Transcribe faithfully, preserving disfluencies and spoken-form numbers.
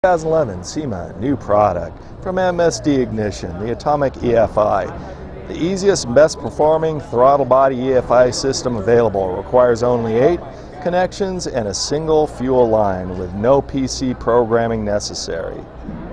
twenty eleven SEMA new product from M S D Ignition, the Atomic E F I. The easiest and best performing throttle body E F I system available. Requires only eight connections and a single fuel line with no P C programming necessary.